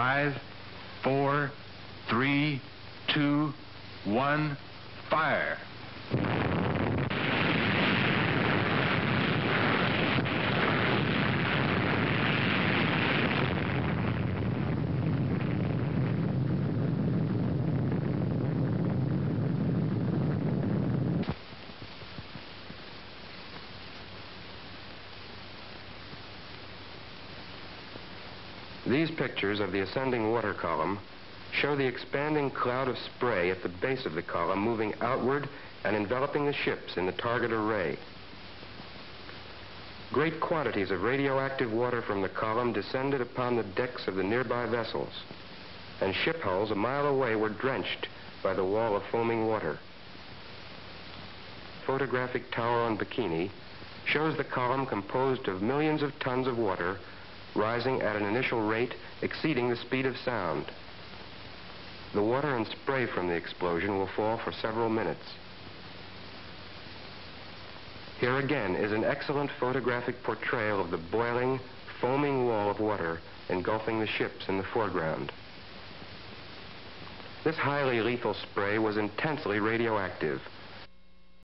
5, 4, 3, 2, 1, fire. These pictures of the ascending water column show the expanding cloud of spray at the base of the column moving outward and enveloping the ships in the target array. Great quantities of radioactive water from the column descended upon the decks of the nearby vessels, and ship hulls a mile away were drenched by the wall of foaming water. Photographic tower on Bikini shows the column composed of millions of tons of water rising at an initial rate exceeding the speed of sound. The water and spray from the explosion will fall for several minutes. Here again is an excellent photographic portrayal of the boiling, foaming wall of water engulfing the ships in the foreground. This highly lethal spray was intensely radioactive,